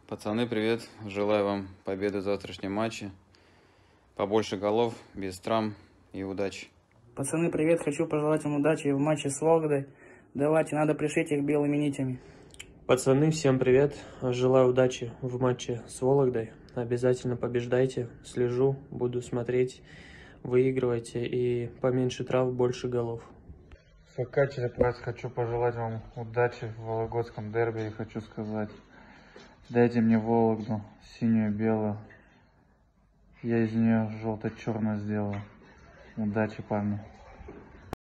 Пацаны, привет. Желаю вам победы в завтрашнем матче. Побольше голов, без травм и удачи. Пацаны, привет. Хочу пожелать вам удачи в матче с Вологдой. Давайте, надо пришить их белыми нитями. Пацаны, всем привет. Желаю удачи в матче с Вологдой. Обязательно побеждайте. Слежу, буду смотреть. Выигрывайте и поменьше трав, больше голов. ФК Череповец, хочу пожелать вам удачи в вологодском дерби и хочу сказать, дайте мне Вологду, синюю и белую, я из нее желто-черную сделаю. Удачи, парни.